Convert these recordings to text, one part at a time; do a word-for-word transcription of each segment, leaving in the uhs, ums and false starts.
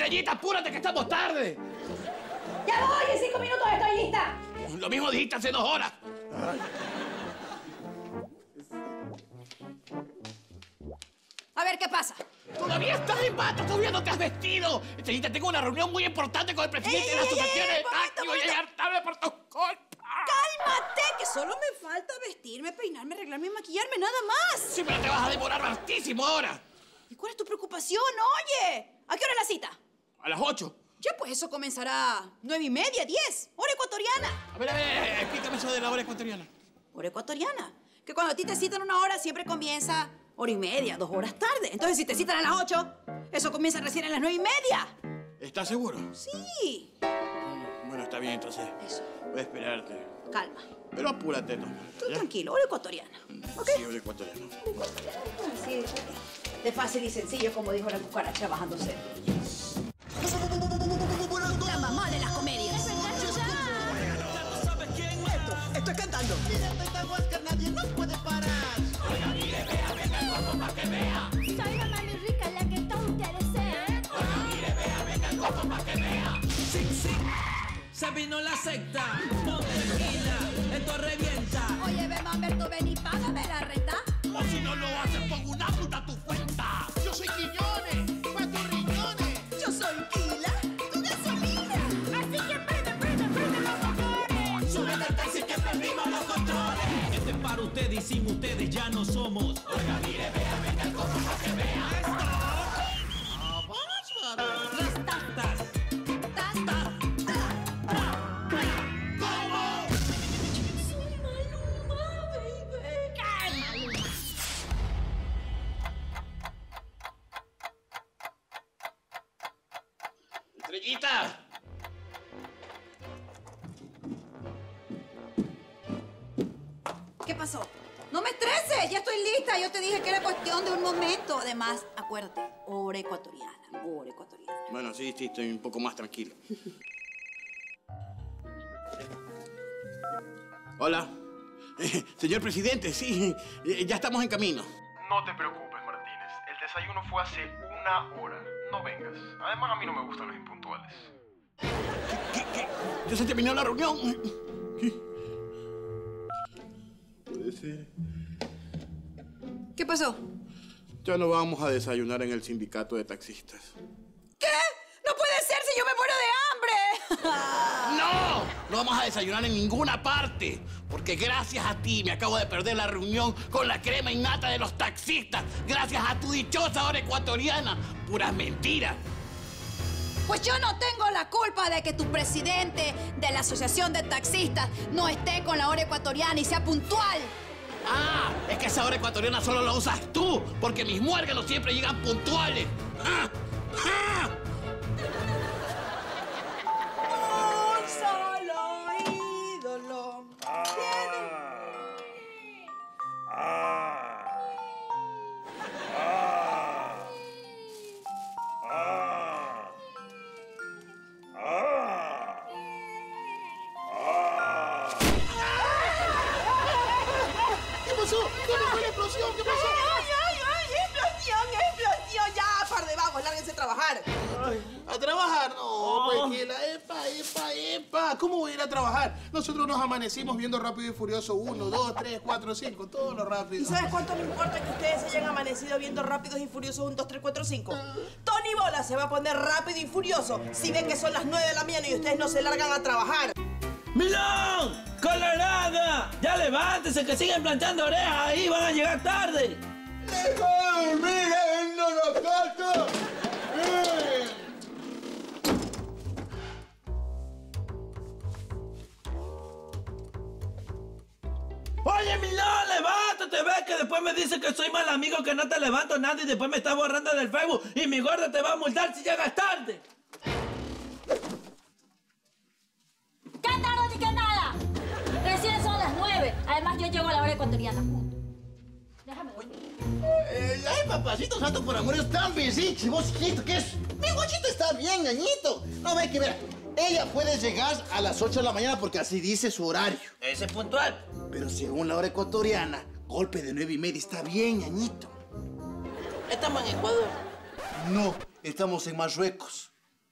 Estrellita, apúrate que estamos tarde. ¡Ya voy! En cinco minutos estoy lista. Lo mismo dijiste hace dos horas. Ay. A ver, ¿qué pasa? Todavía estás en bata, todavía no te has vestido. Estrellita, tengo una reunión muy importante con el presidente de la Asociación de Taxi y voy a llegar tarde por tu culpa. ¡Cálmate! Que solo me falta vestirme, peinarme, arreglarme y maquillarme, nada más. Sí, pero te vas a demorar hartísimo ahora. ¿Y cuál es tu preocupación? Oye, ¿a qué hora es la cita? A las ocho. Ya, pues eso comenzará nueve y media, diez. Hora ecuatoriana. A ver, a ver, explícame eso de la hora ecuatoriana. Hora ecuatoriana. Que cuando a ti te citan una hora, siempre comienza hora y media, dos horas tarde. Entonces, si te citan a las ocho, eso comienza recién a las nueve y media. ¿Estás seguro? Sí. Bueno, está bien, entonces. Eso. Voy a esperarte. Calma. Pero apúrate, ¿no? Tú tranquilo, hora ecuatoriana. ¿Ok? Sí, hora ecuatoriana. Sí, de fácil y sencillo, como dijo la cucaracha bajándose. La mamá de las comedias. ¿Sabes quién? Esto, estoy cantando. Mira esta voz que nadie nos puede parar. Oiga, mire, vea, venga el coco pa' que vea. Soy la mami rica, la que todos ustedes desean. Oiga, mire, vea, venga el coco pa' que vea. Sí, sí. Se vino la secta. No tequila, esto revienta. Oye, ve, Mamberto, ven y págame la renta. O si no lo haces, pongo una puta a tu cuenta. Yo soy Quiñones, pa' tus riñones. Yo soy Pila, tu gasolina. Así que prende, prende, prende los motores. Súbete al taxi que perdimos los controles. Este es para ustedes y sin ustedes ya no somos. Oiga, mire, vea, venga el coco pa' que vea. Las tatas. Soy Maluma, baby. ¿Qué, Maluma? Estrellita. ¿Qué pasó? No me estreses, ya estoy lista. Yo te dije que era cuestión de un momento. Además, acuérdate, hora ecuatoriana, hora ecuatoriana. Bueno, sí, sí, estoy un poco más tranquilo. Hola. Eh, señor presidente, sí, eh, ya estamos en camino. No te preocupes, Martínez. El desayuno fue hace una hora. No vengas. Además, a mí no me gustan los impuntuales. ¿Qué, qué? ¿Ya se terminó la reunión? ¿Qué? Puede ser. ¿Qué pasó? Ya no vamos a desayunar en el sindicato de taxistas. ¿Qué? ¡No puede ser si yo me muero de hambre! ¡No! No vamos a desayunar en ninguna parte. Porque gracias a ti me acabo de perder la reunión con la crema innata de los taxistas. Gracias a tu dichosa hora ecuatoriana. Puras mentiras. Pues yo no tengo la culpa de que tu presidente de la Asociación de Taxistas no esté con la hora ecuatoriana y sea puntual. Ah, es que esa hora ecuatoriana solo la usas tú. Porque mis muérganos siempre llegan puntuales. ¡Ah! ¡Ah! Un solo ídolo. ¿Qué pasó? ¿Dónde fue la explosión? ¿Qué pasó? ¡Ay, ay, ay! ¡Explosión, explosión! ¡Ya, par de vagos! ¡Lárguense a trabajar! Ay, ¿a trabajar? No, pues que la epa, epa, epa. ¿Cómo voy a ir a trabajar? Nosotros nos amanecimos viendo Rápido y Furioso uno, dos, tres, cuatro, cinco, todo lo rápido. ¿Y sabes cuánto me importa que ustedes se hayan amanecido viendo Rápidos y Furiosos uno, dos, tres, cuatro, cinco? Tony Bola se va a poner rápido y furioso si ven que son las nueve de la mañana y ustedes no se largan a trabajar. ¡Milón! ¡Colorada! ¡Ya levántense que siguen planchando orejas ahí! ¡Van a llegar tarde! ¡Miren, no lo canto! Oye, Milón, levántate, ves que después me dice que soy mal amigo, que no te levanto nada y después me está borrando del Facebook y mi gorda te va a multar si llegas tarde. ¿Qué tarde ni qué nada? Recién son las nueve. Además, yo llego a la hora ecuatoriana. Punto. Déjame ver. Eh, ay, papacito santo, por amor, es tan besiche, vos, hijito, ¿qué es? Mi guachito está bien, ñañito. No, ve que mira, ella puede llegar a las ocho de la mañana porque así dice su horario. Ese es puntual. Pero según la hora ecuatoriana, golpe de nueve y media está bien, ñañito. Estamos en Ecuador. No, estamos en Marruecos.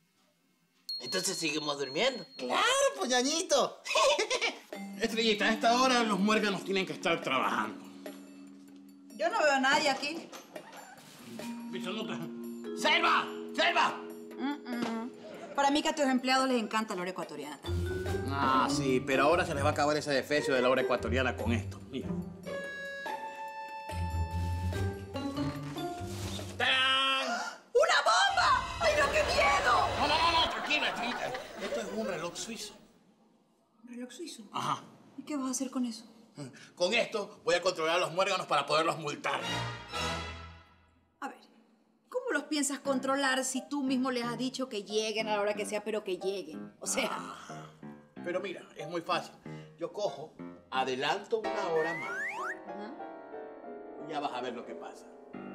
Entonces seguimos durmiendo. Claro, pues, ñañito. Estrellita, a esta hora los muérganos tienen que estar trabajando. Yo no veo a nadie aquí. ¡Selva! ¡Selva! Mm-mm. Para mí que a tus empleados les encanta la hora ecuatoriana también. Ah, sí, pero ahora se les va a acabar ese defecio de la hora ecuatoriana con esto. Mira. ¡Tarán! ¡Una bomba! ¡Ay, no, qué miedo! No, no, no, no, tranquila, Estrellita. Esto es un reloj suizo. ¿Un reloj suizo? Ajá. ¿Y qué vas a hacer con eso? Con esto voy a controlar a los muérganos para poderlos multar. A ver, ¿cómo los piensas controlar si tú mismo les has dicho que lleguen a la hora que sea, pero que lleguen? O sea... Ah, pero mira, es muy fácil. Yo cojo, adelanto una hora más. ¿Ah? Y ya vas a ver lo que pasa.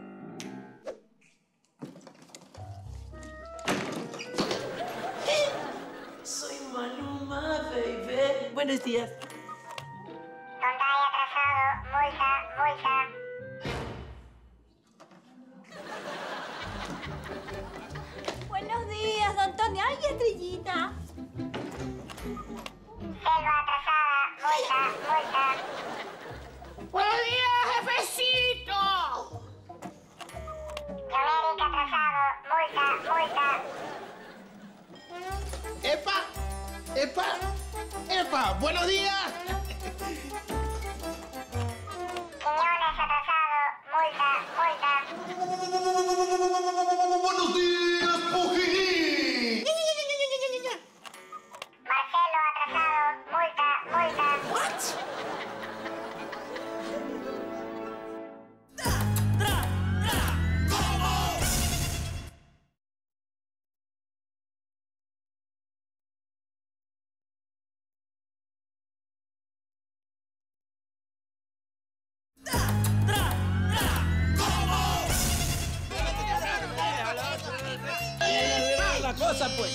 Soy Maluma, baby. Buenos días. Donde hay atrasado, multa, multa. Buenos días, don Tony. Ay, Estrellita. Selva atrasada, multa, multa. ¡Buenos días, jefecito! América atrasado, multa, multa. ¡Epa! ¡Epa! ¡Epa! ¡Buenos días! Quiñones atrasado, multa, multa. ¡Buenos días, Pujín! Marcelo atrasado, multa, multa. What? La cosa, pues.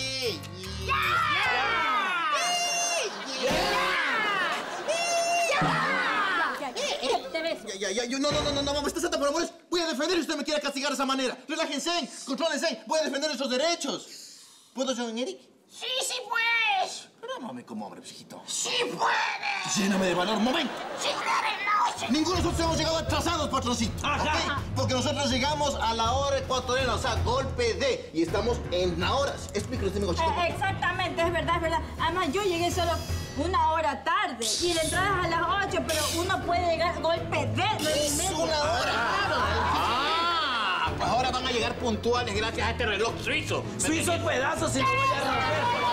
Te beso. Ya, ya, ya, yo, no, no, no, no, no, mamá, está santa por amores. Voy a defender si usted me quiere castigar de esa manera. Relájense, contrólense, voy a defender esos derechos. ¿Puedo, señor Eric? ¡Sí, sí puedes! Pero no me como hombre, hijito. ¡Sí puedes! Lléname de valor, un momento. ¡Sí, claro, no! Sí. Ninguno de nosotros hemos llegado atrasados, patroncito. Ajá. ¿Ok? Porque nosotros llegamos a la hora ecuatoriana, o sea, golpe de. Y estamos en la horas. Explíquelo usted, amigo chico. Eh, exactamente, es verdad, es verdad. Además, yo llegué solo una hora tarde y la entrada es a las ocho, pero uno puede llegar golpe de nueve y Es media. una hora. ¡Ah! Pues ahora van a llegar puntuales gracias a este reloj suizo. Suizo pedazos si no voy a romper.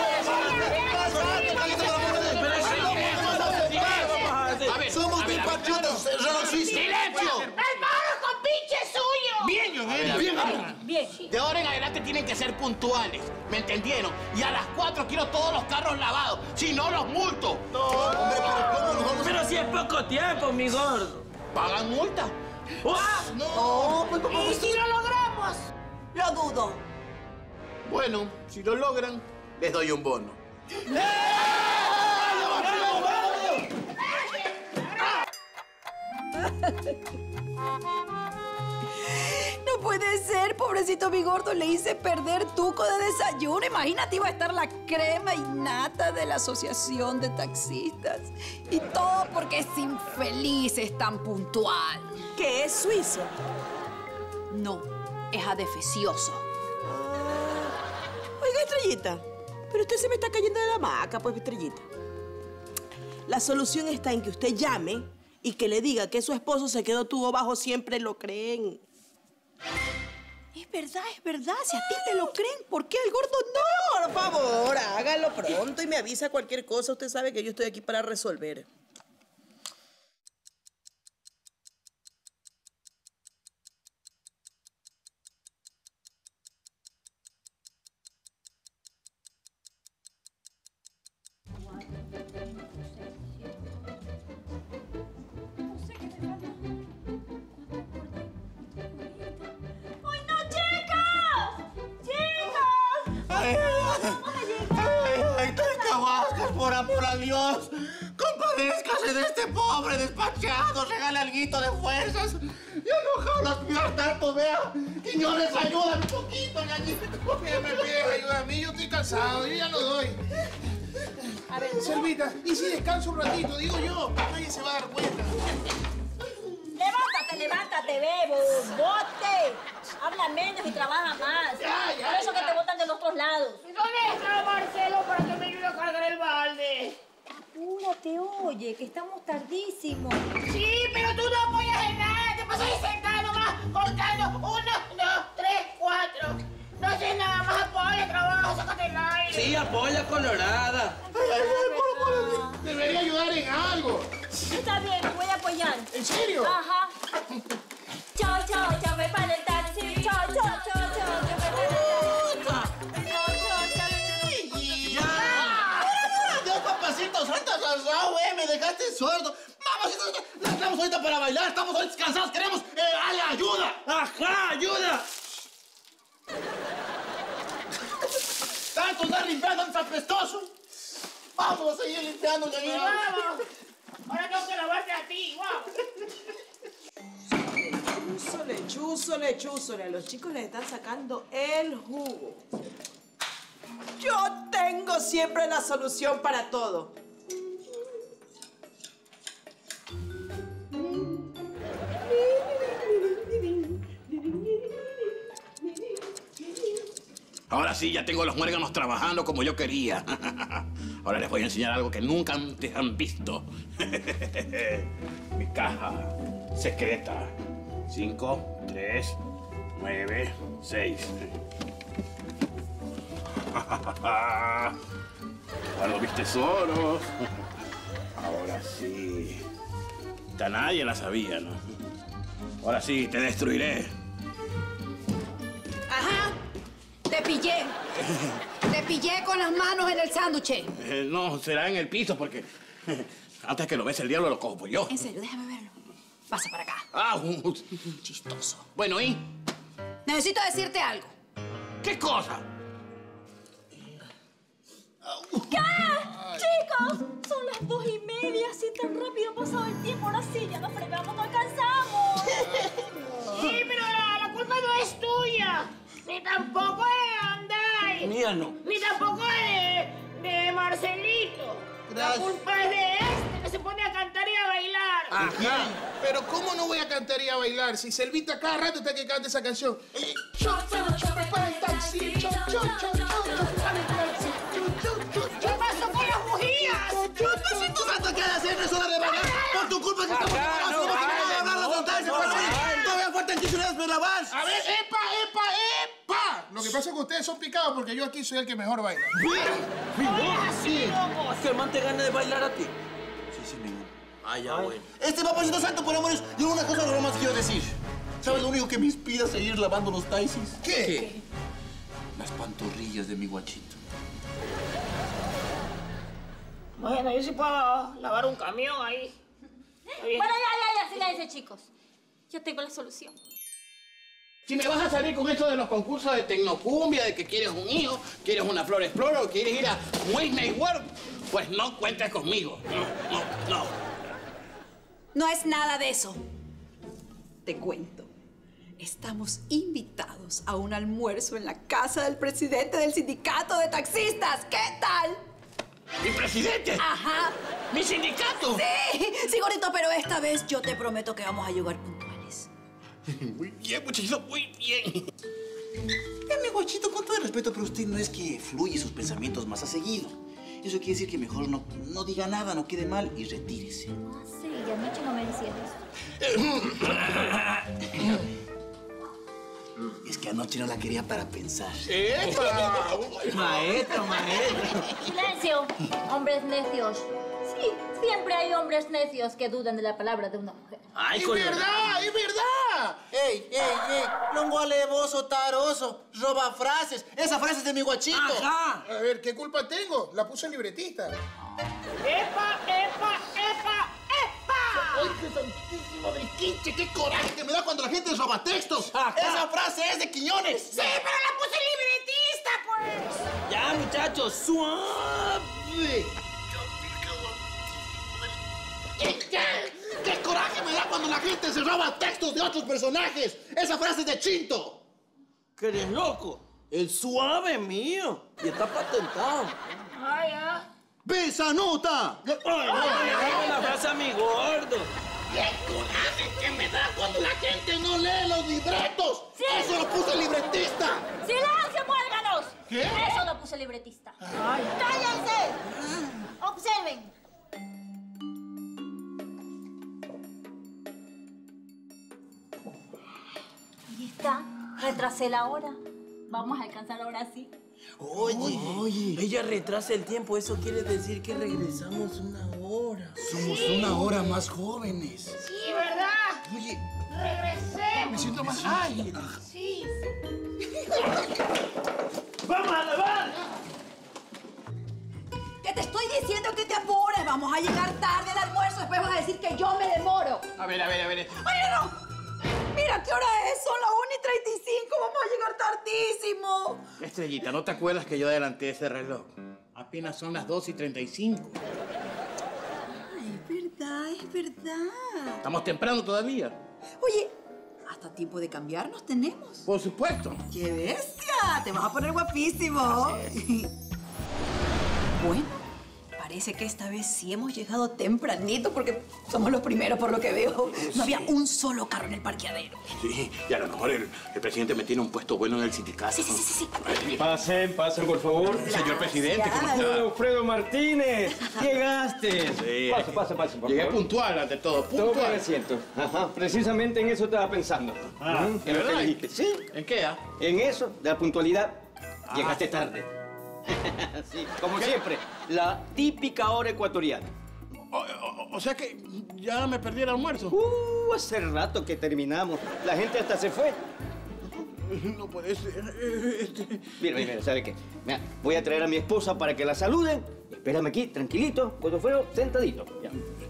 A ver, Somos a ver, bien a ver. patriotas, reloj suizo. ¡Silencio! ¡Hermano con pinche suyo! Bien, John Eric, bien. Bien. De ahora en adelante tienen que ser puntuales, ¿me entendieron? Y a las cuatro quiero todos los carros lavados, si no los multo. Hombre, pero ¿cómo nos vamos a...? Pero si es poco tiempo, mi gordo. ¿Pagan multa? ¡Ah! No, pues, papá, ¿Y si lo logramos? Lo dudo. Bueno, si lo logran, les doy un bono. No puede ser, pobrecito mi gordo, le hice perder tuco de desayuno. Imagínate, iba a estar la crema y nata de la asociación de taxistas. Y todo porque es infeliz, es tan puntual. ¿Qué es suizo? No, es adefesioso. Ah. Oiga, Estrellita, pero usted se me está cayendo de la hamaca, pues, Estrellita. La solución está en que usted llame y que le diga que su esposo se quedó tubo bajo, siempre lo creen. Es verdad, es verdad. Si a ti te lo creen, ¿por qué al gordo no? Por favor, hágalo pronto y me avisa cualquier cosa. Usted sabe que yo estoy aquí para resolver. ¡Ay, no, chicos! ¡Chicos! ¡Ay, ay, ay, ay, Cabascas, por amor a Dios! ¡Compa Compadézcase de este pobre despachado, regale alguito de fuerzas. Yo no jalo aspirar tanto, vea. Quiñones, ayúdame un poquito, ñañito. ¿Qué me pides ayuda a mí? Yo estoy cansado, yo ya lo doy. A ver, Selvita, ¿y si descanso un ratito? Digo yo, nadie se va a dar cuenta. levántate, levántate, bebo. ¡Bote! Habla menos y trabaja más. Ya, ya, Por eso ya. que te botan de los otros lados. ¿Dónde está Marcelo para que me ayude a cargar el balde? Apúrate, oye, que estamos tardísimos. Sí, pero tú no apoyas en nada. Te pasas ahí sentado nomás contando. Uno, dos, tres, cuatro. No haces nada más apoya, trabajo, sácate el aire. Sí, apoya colorada. Debería ayudar en algo. Está bien, te voy a apoyar. ¿En serio? Ajá. Chao, chao, chao, me para el taxi. Chao, chao, chao, chao, chao, me para el taxi. Chao, chao, chao. ¡Ya! Dios, papacito, Santa Sazao, güey, me dejaste sordo. Mamacito, no estamos ahorita para bailar, estamos ahorita cansados, queremos eh, ay, ayuda. ¡Ajá, ayuda! Tanto andar limpiando, tan apestoso. Vamos a seguir limpiando, Y ñañito. vamos. Ahora tengo que lavarte a ti, vamos. Lechuzo, lechuzo, lechuzo. A los chicos les están sacando el jugo. Yo tengo siempre la solución para todo. Ahora sí, ya tengo los muérganos trabajando como yo quería. Ahora les voy a enseñar algo que nunca antes han visto. Mi caja secreta. Cinco, tres, nueve, seis. Guardo mis tesoros. Ahora sí. Ya nadie la sabía, ¿no? Ahora sí, te destruiré. Ajá. Te pillé. Te pillé con las manos en el sándwich. Eh, no, será en el piso porque antes que lo ves el diablo lo cojo yo. En serio, déjame verlo. Pasa para acá. Ah, un chistoso. Bueno, ¿y Necesito decirte algo. qué cosa? ¿Qué? Chicos, son las dos y media. Así tan rápido ha pasado el tiempo. Ahora sí, ya nos fregamos, no alcanzamos. Sí, pero la, la culpa no es tuya. Ni tampoco de Andai. Mía no. Ni tampoco de, de Marcelito. Gracias. La culpa es de este que se pone a cantar y a bailar. Ajá. Pero ¿cómo no voy a cantar y a bailar si Selvita cada rato está que canta esa canción? Chao, chao, chao, me para el taxi. Chao, chao, chao, chao, me para el taxi. ¿Qué pasó con las bujías? Papacito Santa, ¿qué hacer eso de bailar? Por tu culpa que estamos Ajá, preparados, no no vamos a bailen, hablar no, las montañas, no papacito. bailen. Todavía faltan quince unidades para lavar. A ver, epa, epa, epa. Lo que pasa es que ustedes son picados porque yo aquí soy el que mejor baila. Así, locos. Que el man te gane de bailar a ti. Sí, sí, me gana. Ah, ya, bueno. Este papacito santo, por amores, yo una cosa no más quiero decir. ¿Sabes lo único que me inspira a seguir lavando los taisis? ¿Qué? Las pantorrillas de mi guachito. Bueno, yo sí puedo lavar un camión ahí. Está bien. Bueno, ya, ya, ya, silencio, chicos. Yo tengo la solución. Si me vas a salir con esto de los concursos de tecnocumbia, de que quieres un hijo, quieres una flor explorer o quieres ir a Disney World, pues no cuentes conmigo. No, no, no. No es nada de eso. Te cuento. Estamos invitados a un almuerzo en la casa del presidente del sindicato de taxistas. ¿Qué tal? ¿Mi presidente? Ajá. ¿Mi sindicato? Sí, sí, gordito, pero esta vez yo te prometo que vamos a llegar puntuales. Muy bien, muchachos, muy bien. Eh, mi guachito, con todo el respeto, pero usted no es que fluye sus pensamientos más a seguido. Eso quiere decir que mejor no, no diga nada, no quede mal y retírese. Ah, sí, y anoche no me decías eso. Es que anoche no la quería para pensar. ¡Epa! Maestro, maestro. Silencio, hombres necios. Sí, siempre hay hombres necios que dudan de la palabra de una mujer. Ay, ¡Es colorado. verdad! ¡Es verdad! ¡Ey, ey, ey! Longo alevoso, taroso, roba frases. Esa frase es de mi guachito. Ajá. A ver, ¿qué culpa tengo? La puso el libretista. ¡Epa, epa, epa, epa! ¡Ay, qué santísimo del quinche! ¡Qué coraje que me da cuando la gente roba textos! Ajá. ¡Esa frase es de Quiñones! Sí, pero la puse libretista, pues. Ya, muchachos, suave. la gente se roba textos de otros personajes. Esa frase es de Chinto. ¿Que eres loco? El suave mío. Y está patentado. Ay, ah. ¡Besanuta! ¡Ay, no! ¡Déjame la frase a mi gordo! ¡Qué coraje que me da cuando la gente no lee los libretos! Sí. ¡Eso lo puso el libretista! ¡Silencio, muérganos! ¿Qué? Eso lo puso el libretista. ¡Cállense! Observen. Ahí está. Retrasé la hora. Vamos a alcanzar ahora sí. Oye, oye, ella retrasa el tiempo. Eso quiere decir que regresamos una hora. Somos una hora más jóvenes. Sí, ¿verdad? Oye, Regresemos. me siento más ágil. Sí. ¡Vamos a lavar! Que te estoy diciendo que te apures. Vamos a llegar tarde al almuerzo. Después vas a decir que yo me demoro. A ver, a ver, a ver. ¡Ay, no! Mira, ¿qué hora es? Son las una y treinta y cinco. Vamos a llegar tardísimo. Estrellita, ¿no te acuerdas que yo adelanté ese reloj? Apenas son las dos y treinta y cinco. Ay, es verdad, es verdad. Estamos temprano todavía. Oye, hasta tiempo de cambiarnos tenemos. Por supuesto. ¡Qué bestia! Te vas a poner guapísimo. Bueno, parece que esta vez sí hemos llegado tempranito porque somos los primeros por lo que veo. No había un solo carro en el parqueadero. Sí, y a lo mejor el, el presidente me tiene un puesto bueno en el sindicato. Sí, sí, sí, sí. sí. Pasen, pasen, por favor. Señor presidente, ¿cómo Señor está? Alfredo Martínez, llegaste. Sí. Pase, pase, pase, por Llegué favor. puntual ante todo, Toma puntual. asiento. Ajá, precisamente en eso estaba pensando. Ah, Ujú, ¿de en lo que verdad? dijiste. Sí, ¿En qué, ah? en eso, de la puntualidad, llegaste tarde. Sí, como siempre, la típica hora ecuatoriana. O, o- o sea que ya me perdí el almuerzo. Uh, hace rato que terminamos. La gente hasta se fue. No puede ser. Este... Mira, mira, ¿sabe qué? Mira, voy a traer a mi esposa para que la saluden. Espérame aquí, tranquilito, cuando fuera sentadito. Ya.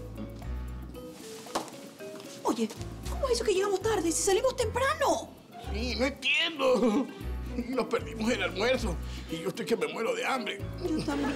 Oye, ¿cómo es eso que llegamos tarde si salimos temprano? Sí, no entiendo. Nos perdimos el almuerzo y yo estoy que me muero de hambre. Yo también.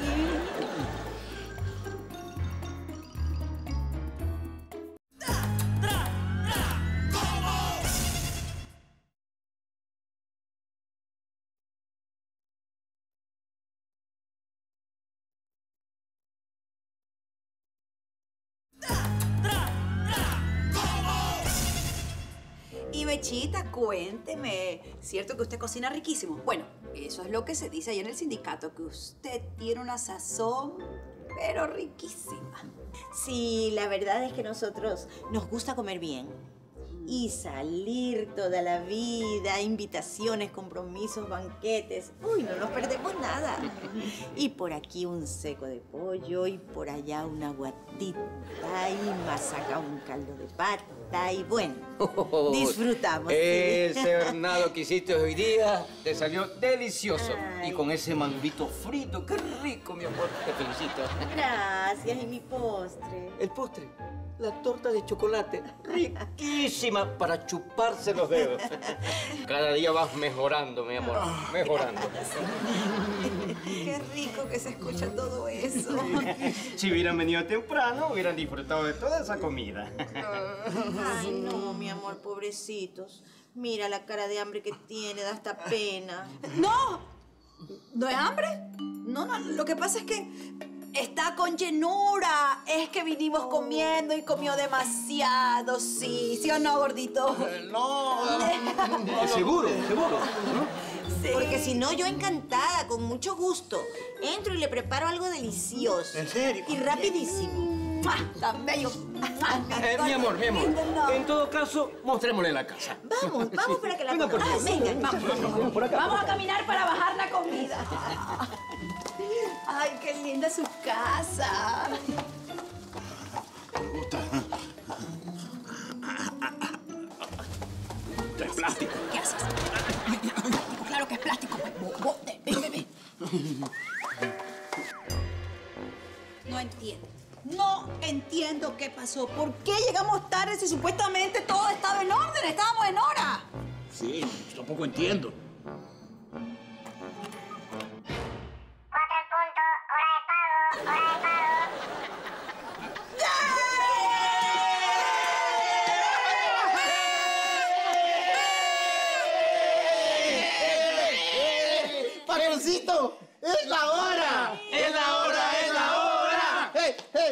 Y Bechita, cuénteme, ¿cierto que usted cocina riquísimo? Bueno, eso es lo que se dice ahí en el sindicato, que usted tiene una sazón, pero riquísima. Sí, la verdad es que nosotros nos gusta comer bien y salir toda la vida, invitaciones, compromisos, banquetes. Uy, no nos perdemos nada. Y por aquí un seco de pollo y por allá una guatita y más acá un caldo de pata y bueno, disfrutamos. sí. Ese hornado que hiciste hoy día te salió delicioso. Ay. Y con ese manguito frito, qué rico, mi amor. Te felicito. Gracias, y mi postre. El postre, la torta de chocolate, riquísima para chuparse los dedos. Cada día vas mejorando, mi amor, mejorando. Qué rico que se escucha todo eso. Si hubieran venido temprano, hubieran disfrutado de toda esa comida. Ay, no, mi amor, pobrecitos. Mira la cara de hambre que tiene, da hasta pena. ¡No! ¿No es hambre? No, no, lo que pasa es que está con llenura. Es que vinimos comiendo y comió demasiado, sí. ¿Sí o no, gordito? No. Seguro, seguro. Sí. Porque si no, yo encantada, con mucho gusto. Entro y le preparo algo delicioso. ¿En serio? Y rapidísimo. ¡Mua! ¡Tan bello! Eh, mi amor, mi amor. Lindo, no. En todo caso, mostrémosle la casa. Vamos, vamos para que la Venga, por conozcan. favor. Venga, vamos. Venga, por acá. Vamos a caminar para bajar la comida. Ay, qué linda su casa. Me gusta. Esto es plástico. ¿Qué haces? Plástico, claro que es plástico. Bote, ven, ven, ven. No entiendo. No entiendo qué pasó. ¿Por qué llegamos tarde si supuestamente todo estaba en orden? Estábamos en hora. Sí, yo tampoco entiendo.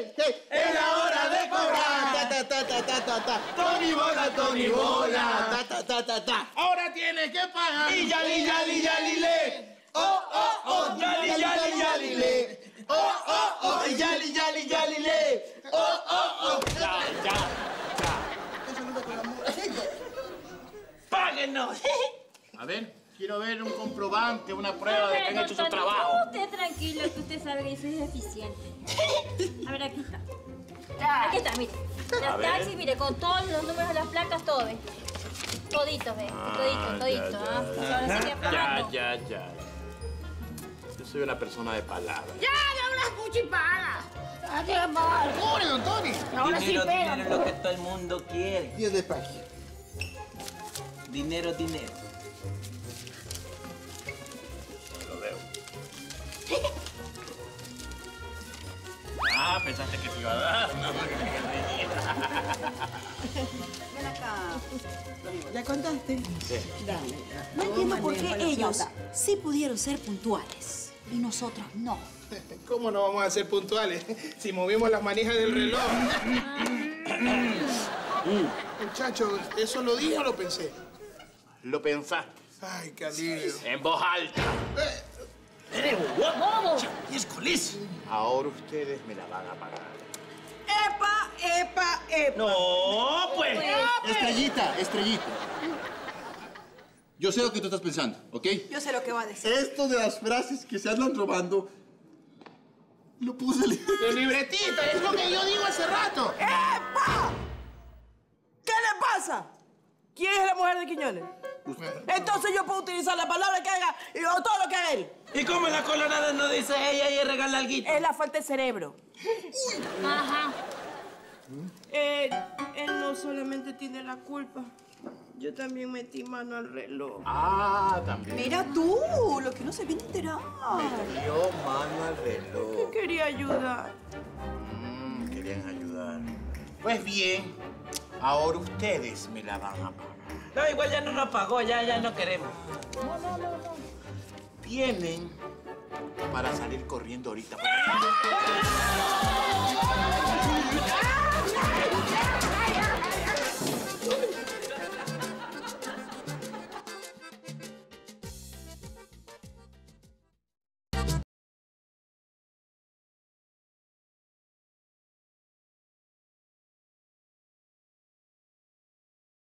hey, hey. Es la hora de cobrar. Ta, ta, ta, ta, ta, ta, ta. Tony Bola, Tony Bola. Ta, ta, ta, ta, ta. Ahora tienes que pagar. Y yali, yali, yali, le. Oh, oh, oh, yali, yali, yali, le. Oh, oh, oh, yali, yali, yali, le. Oh, oh, oh. Ya, ya, ya. Páguenos. A ver, quiero ver un comprobante, una prueba de que han hecho su trabajo. Usted tranquilo, que usted sabe que yo soy eficiente. A ver, aquí está. Aquí está, mire. Las taxis, mire, con todos los números de las placas, todo, ¿ve? Todito, ¿ve? Todito, todito, ¿ah? Ahora sigue Ya, pagando. ya, ya. Yo soy una persona de palabra. ¡Ya, da unas cuchipadas! ¡Ah, qué mal! ¡Pobre, don Tony! Ahora sí Dinero, pega. dinero es lo que todo el mundo quiere. diez de paquete. Dinero, dinero. Lo veo. Ah, pensaste que te iba a dar. No, Ven acá. ¿Ya contaste? Dale. No entiendo por qué ellos sí pudieron ser puntuales y nosotros no. ¿Cómo no vamos a ser puntuales si movimos las manijas del reloj? Muchachos, ¿eso lo dije o lo pensé? Lo pensaste. Ay, qué alivio. En voz alta. ¡Vamos! Ahora ustedes me la van a pagar. ¡Epa, epa, epa! No, pues. Estrellita, estrellita. Yo sé lo que tú estás pensando, ¿ok? Yo sé lo que va a decir. Esto de las frases que se andan robando, lo puse en De libretita, es lo que yo digo hace rato. ¡Epa! ¿Qué le pasa? ¿Quién es la mujer de Quiñones? Entonces yo puedo utilizar la palabra que haga y o todo lo que haga él. ¿Y cómo la colorada no dice ella y regala algo? Es la falta de cerebro. Ajá. Eh, él no solamente tiene la culpa. Yo también metí mano al reloj. Ah, también. Mira tú, lo que uno se viene a enterar. Yo mano al reloj. Que quería ayudar. Mm, querían ayudar. Pues bien, ahora ustedes me la van a pagar. No, igual ya no nos pagó, ya, ya no queremos. Vienen para salir corriendo ahorita.